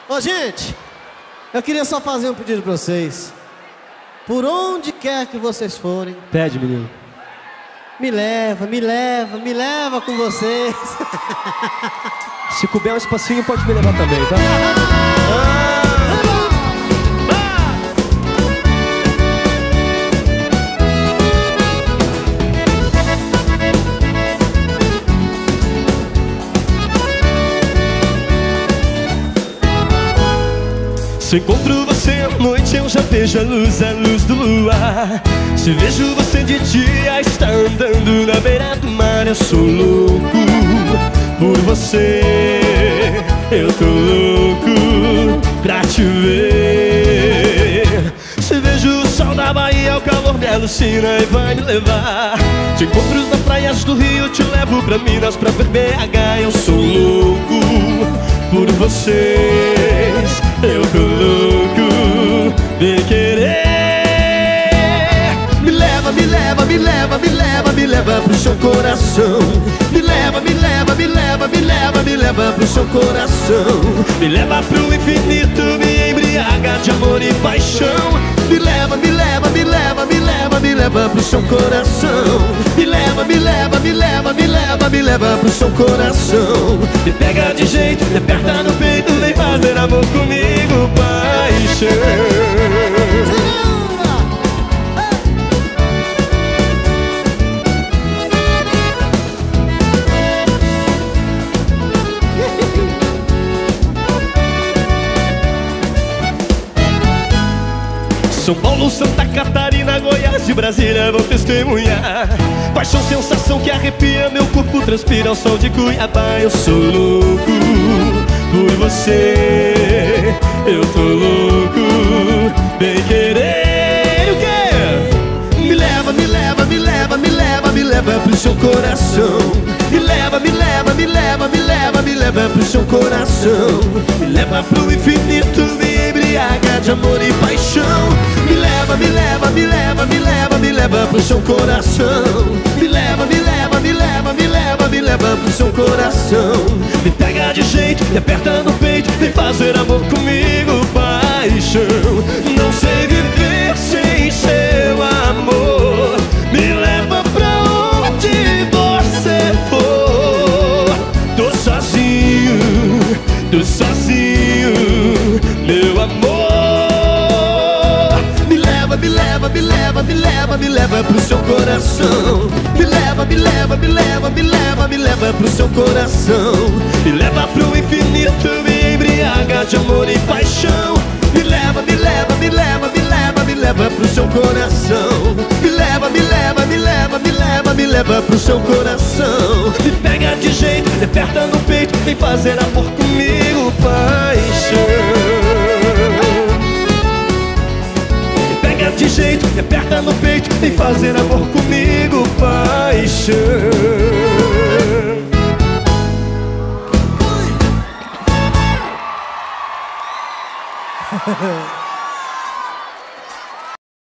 Ô, gente, eu queria só fazer um pedido pra vocês. Por onde quer que vocês forem, Pede, menino. me leva, me leva, me leva com vocês. Se couber um espacinho, pode me levar também, tá? Se encontro você à noite, eu já vejo a luz do luar. Se vejo você de dia, está andando na beira do mar. Eu sou louco por você, eu tô louco pra te ver. Se vejo o sol da Bahia, o calor me alucina e vai me levar. Te encontro nas praias do Rio, te levo pra Minas, pra ver BH. Eu sou louco por vocês, eu tô louco de querer. Me leva, me leva, me leva, me leva, me leva pro seu coração. Me leva, me leva, me leva, me leva, me leva pro seu coração. Me leva pro infinito, me embriaga de amor e paixão. Me leva, me leva, me leva, me leva, me leva pro seu coração. Me leva, me leva, me leva, me leva, me leva pro seu coração. Me pega de jeito, me aperta no peito, vem fazer amor comigo, paixão. São Paulo, Santa Catarina, Goiás e Brasília vão testemunhar. Paixão, sensação que arrepia, meu corpo transpira ao sol de Cuiabá. Eu sou louco por você, eu tô louco bem querer. O quê? Me leva, me leva, me leva, me leva, me leva pro seu coração. Me leva, me leva, me leva, me leva, me leva pro seu coração. Me leva pro infinito, me embriaga de amor e paixão. Me leva, me leva, me leva, me leva, me leva pro seu coração. Me leva, me leva, me leva, me leva, me leva pro seu coração. Me pega de jeito, me aperta no peito, vem fazer amor comigo, paixão. Não sei viver sem seu amor. Me leva pra onde você for. Tô sozinho, meu amor. Me leva, me leva, me leva, me leva, me leva pro seu coração. Me leva, me leva, me leva, me leva, me leva pro seu coração. Me leva pro infinito, me embriaga de amor e paixão. Me leva, me leva, me leva, me leva, me leva pro seu coração. Me leva, me leva, me leva, me leva, me leva pro seu coração. Me pega de jeito, me aperta no peito, vem fazer amor comigo, paixão. Me pega de jeito, me aperta no peito, vem fazer amor comigo, paixão.